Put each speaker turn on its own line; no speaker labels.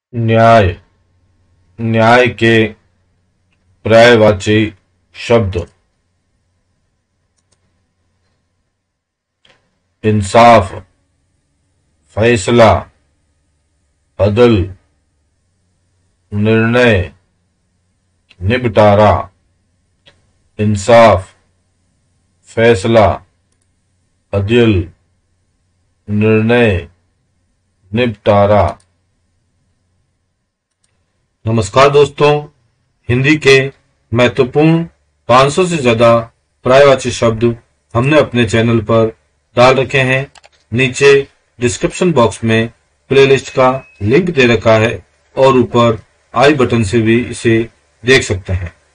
न्याय। न्याय के पर्यायवाची शब्द इंसाफ, फैसला, अदल, निर्णय, निबटारा। इंसाफ, फैसला, अदल, निर्णय, निबटारा। नमस्कार दोस्तों, हिंदी के महत्वपूर्ण 500 से ज्यादा पर्यायवाची शब्द हमने अपने चैनल पर डाल रखे हैं। नीचे डिस्क्रिप्शन बॉक्स में प्लेलिस्ट का लिंक दे रखा है और ऊपर आई बटन से भी इसे देख सकते हैं।